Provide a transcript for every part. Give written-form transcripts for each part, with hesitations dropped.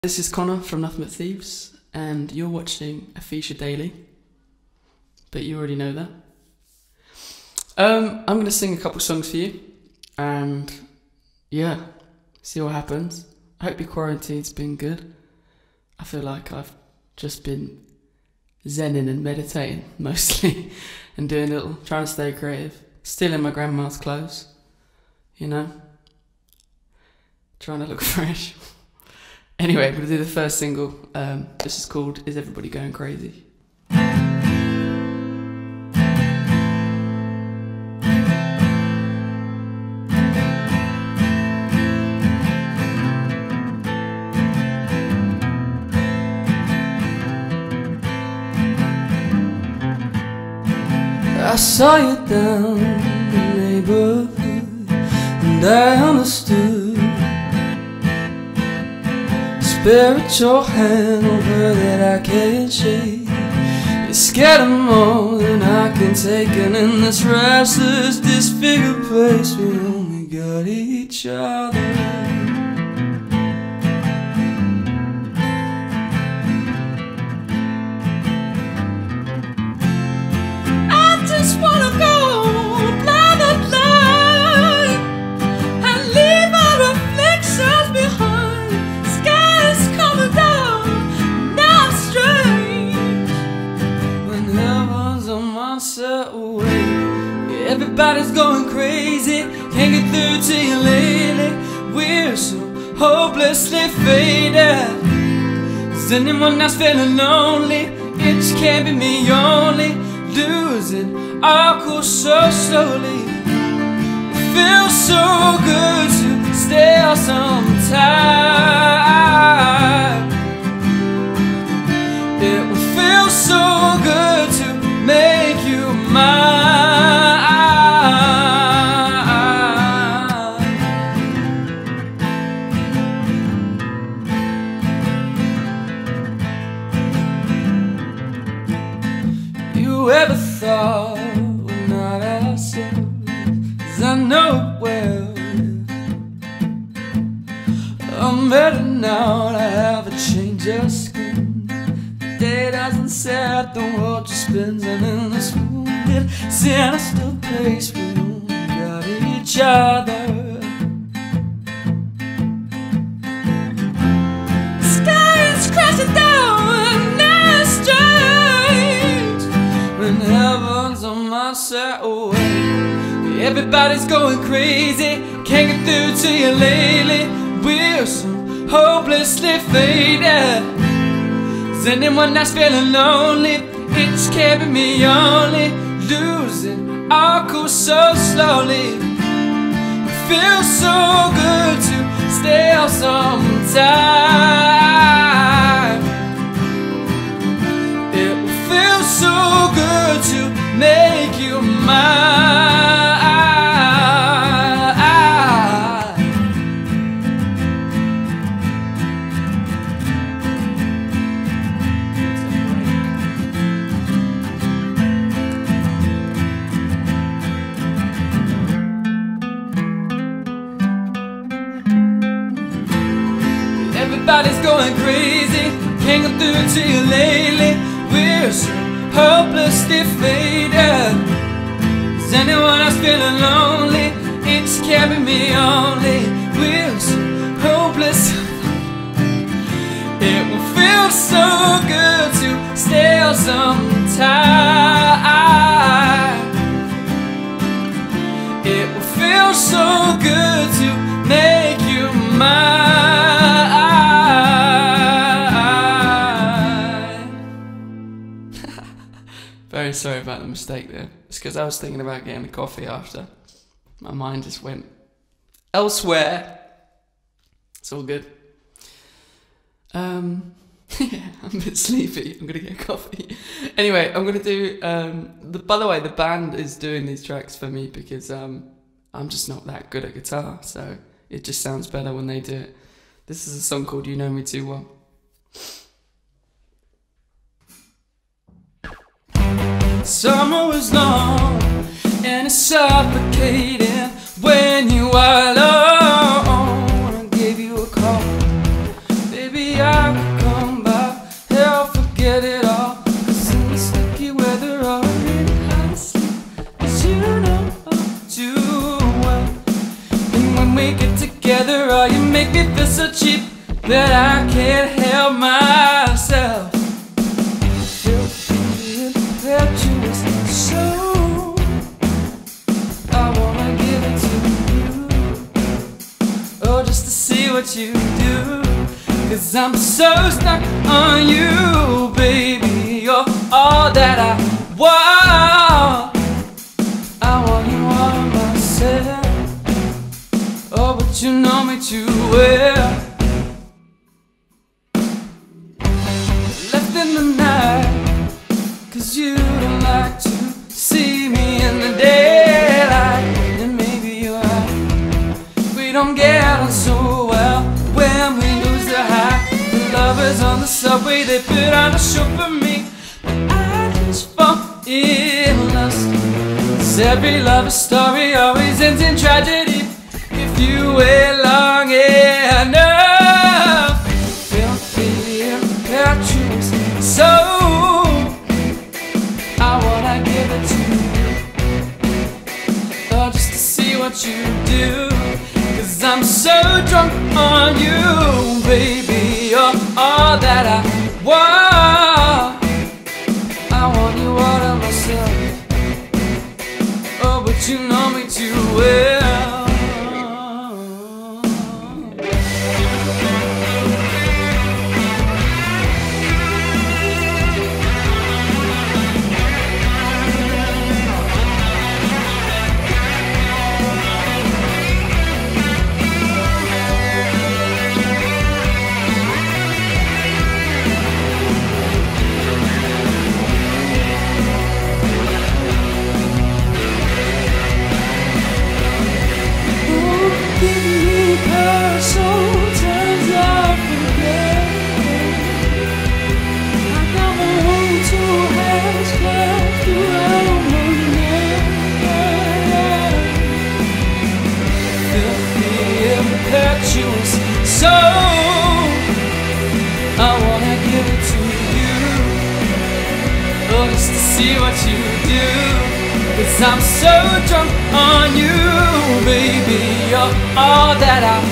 This is Connor from Nothing But Thieves, and you're watching Afisha Daily, but you already know that. I'm going to sing a couple songs for you, and yeah, see what happens. I hope your quarantine's been good. I feel like I've just been zenning and meditating mostly, and doing a little, trying to stay creative. Still in my grandma's clothes, you know, trying to look fresh. Anyway, I'm going to do the first single. This is called Is Everybody Going Crazy? I saw you down in the neighborhood, and I understood. Spiritual hand over that I can't shake. You're scared of more than I can take, and in this restless, disfigured place we only got each other. I just wanna go blind and blind and leave our reflections behind. Away. Yeah, everybody's going crazy, can't get through to you lately. We're so hopelessly faded. Is anyone else feeling lonely? It just can't be me only. Losing our cool so slowly. It feels so good to stay out some time. It will feel so good to make you mine. You ever thought we're not ourselves? 'Cause I know it well. I'm ready now to have a change of skin. The day doesn't set, the world just spins, and in this wounded, sinister place we only got each other. The sky is crashing down, and it's strange when heaven's on my side. Oh, everybody's going crazy, can't get through to you lately. We're so hopelessly faded. Is anyone else feeling lonely? It just can't be me only. Losing our cool so slowly. It feels so good to stay out some time. It will feel so good to make you mine. Everybody's going crazy, can't get through to you lately. We're so hopelessly faded. Is anyone else feeling lonely? It just can't be me only. We're so hopeless. It will feel so good to stay out some time. It will feel so good to make you mine. Very sorry about the mistake there. It's because I was thinking about getting a coffee after. My mind just went elsewhere. It's all good. Yeah, I'm a bit sleepy. I'm gonna get a coffee. Anyway, I'm gonna do. By the way, the band is doing these tracks for me because I'm just not that good at guitar, so it just sounds better when they do it. This is a song called You Know Me Too Well. Summer was long and it's suffocating when you are alone. I gave you a call, baby, I I can't help myself. Filthy, impetuous soul, I wanna give it to you, oh, just to see what you do. 'Cause I'm so stuck on you, baby. You're all that I want. I want you all myself, oh, but you know me too well. Left in the night, 'cause you don't like to see me in the daylight. And maybe you're right, we don't get on so well when we lose the high. The lovers on the subway, they put on a show for me, but I just fall in lust. 'Cause every love story always ends in tragedy if you wait long enough. Filthy, impetuous soul, I wanna give it to you, oh, just to see what you do. 'Cause I'm so drunk on you, baby. You're all that I want. I want you all of myself, oh, but you know me too well. So I wanna give it to you, oh, just to see what you do. 'Cause I'm so drunk on you, baby. You're all that I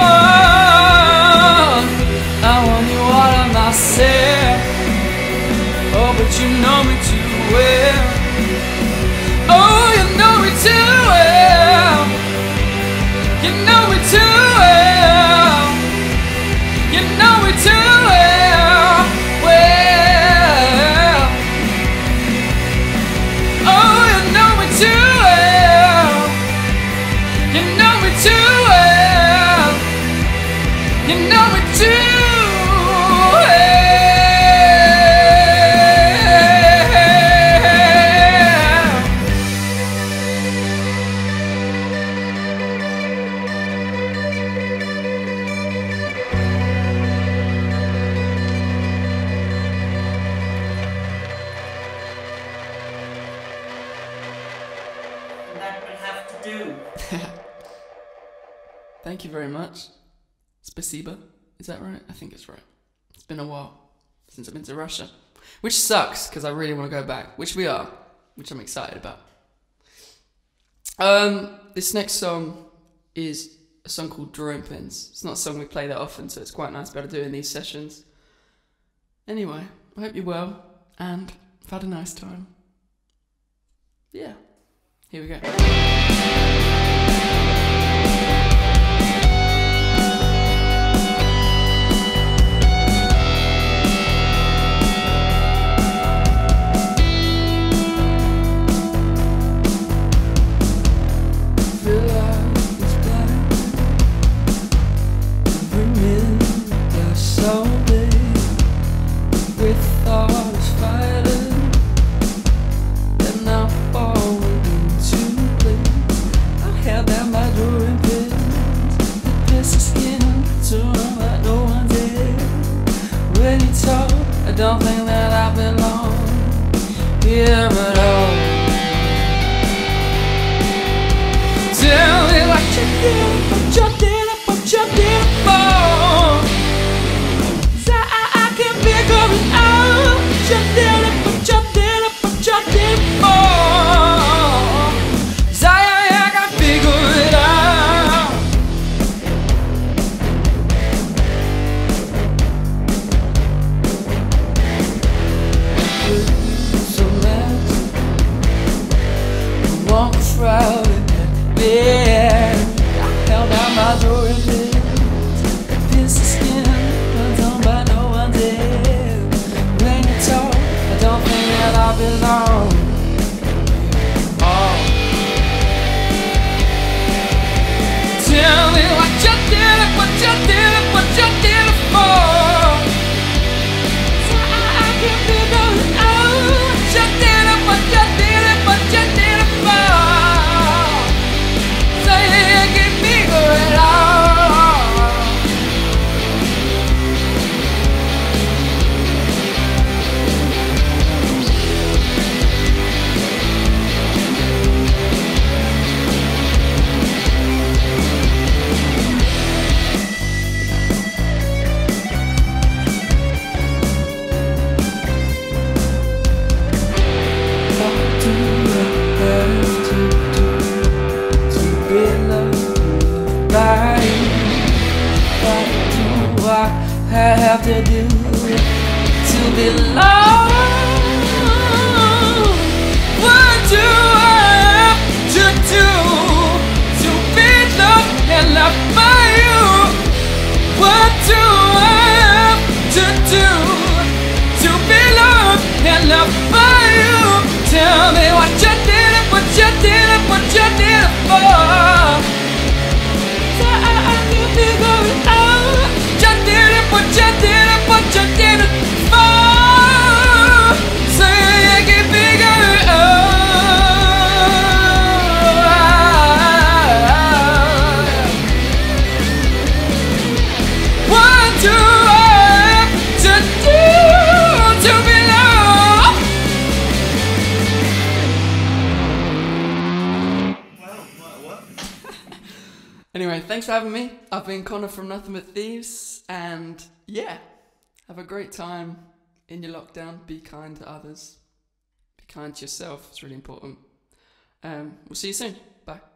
want. I want you all of myself, oh, but you know me too well. Oh, you know me too well. You know me too well. You know me too well. Well, oh, you know me too well. You know me too well. You know me too well. Thank you very much. Spasiba, is that right? I think it's right. It's been a while since I've been to Russia, which sucks because I really want to go back, which we are, which I'm excited about. This next song is a song called Drawing Pins. It's not a song we play that often, so it's quite nice to be able to do in these sessions. Anyway, I hope you're well and I've had a nice time. Yeah, here we go. I don't think that I belong here at all. Tell me what you did, what you did, what you did for. Say I can't figure it out. What you did, what you did, what you did for. Say I can't figure it out. to do to belong? What do I have to do to be loved and loved by you? What do I have to do to be loved and loved by you? Tell me what you did it, what you did it, what you did it for. So I can figure it out. You did it, what you did it, what you did it for. So I can figure it out. What do I have to do to be loved? Anyway, thanks for having me. I've been Connor from Nothing But Thieves, and yeah, have a great time in your lockdown. Be kind to others. Be kind to yourself. It's really important. We'll see you soon. Bye.